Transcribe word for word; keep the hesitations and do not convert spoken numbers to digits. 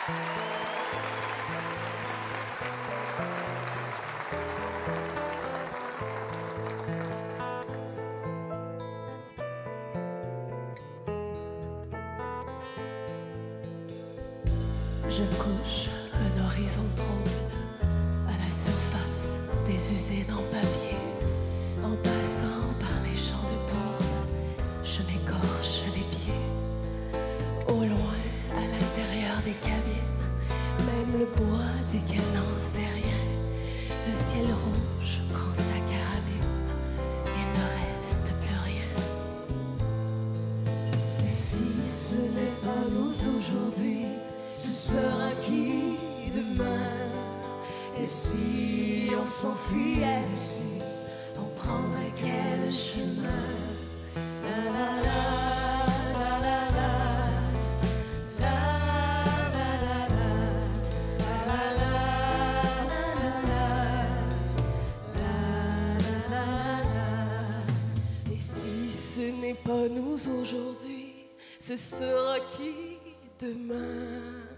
Je couche un horizon drôle à la surface des usines en papier. En passant par les champs de tourbe, je m'écorche les pieds. Au loin, à l'intérieur des cabines, même le bois dit qu'elle n'en sait rien. Le ciel rouge prend sa carabine, il ne reste plus rien. Et si ce n'est pas nous aujourd'hui, ce sera qui demain? Et si on s'enfuyait d'ici, on prendrait quel chemin? La la la, la la la, la la la la, la la la, la la la. Et si ce n'est pas nous aujourd'hui, ce sera qui demain?